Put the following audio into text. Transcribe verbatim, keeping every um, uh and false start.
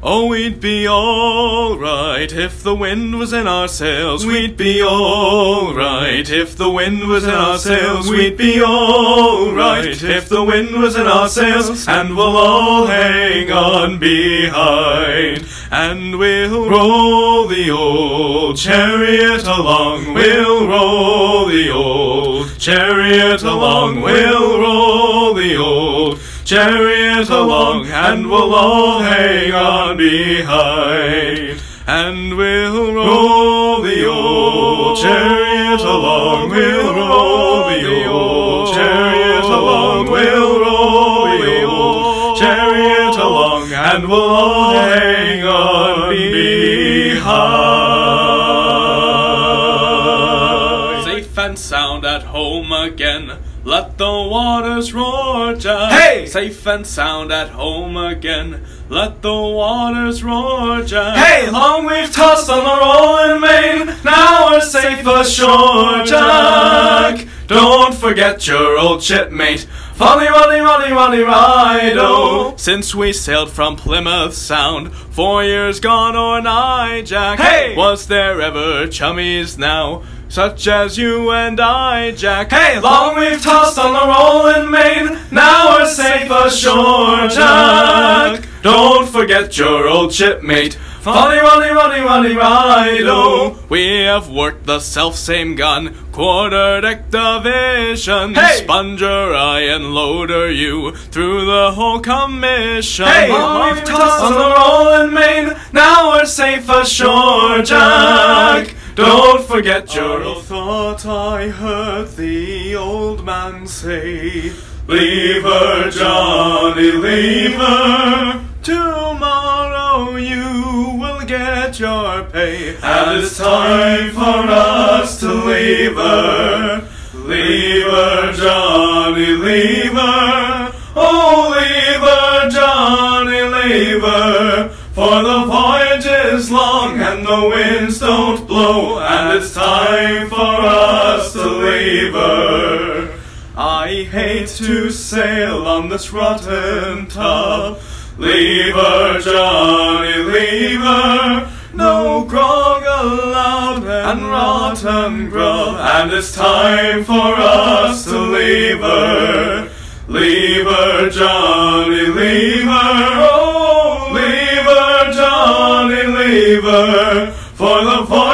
Oh, we'd be alright if the wind was in our sails. We'd be alright if the wind was in our sails. We'd be alright if the wind was in our sails. And we'll all hang on behind, and we'll roll the old chariot along. We'll roll the old chariot along. We'll roll the old chariot along, and we'll all hang on behind, and we'll roll the old chariot along. We'll roll the old chariot along. We'll roll the old chariot along, and we'll all hang on behind. Safe and sound at home again, let the waters roar, Jack. Hey! Safe and sound at home again, let the waters roar, Jack. Hey! Long we've tossed on the rolling main, now we're safe ashore, Jack. Don't forget your old shipmate, Folly, Roddy, Roddy, Roddy, Rido. Since we sailed from Plymouth Sound, four years gone or nigh, Jack. Hey! Was there ever chummies now, such as you and I, Jack? Hey! Long we've tossed on the rolling main, now we're safe ashore, Jack. Don't forget your old shipmate, Folly, Roddy, Roddy, Roddy, Rido. We have worked the self-same gun, quarter-deck division. Hey! Sponger I and loader you through the whole commission. Hey! Long we've tossed on the rolling main, now we're safe ashore, Jack. Don't forget your I old... thought I heard the old man say, Leave her, Johnny, leave her. tomorrow you will get your pay, And it's time for us to leave her. Leave her, Johnny, leave her. Oh, leave her, Johnny, leave her. For the voyage is long and the winds don't blow, and it's time for us to leave her. I hate to sail on this rotten tub. Leave her, Johnny, leave her. No grog allowed and rotten grub, And it's time for us to leave her. Leave her, Johnny, leave her. Oh, leave her, Johnny, leave her. For the voyage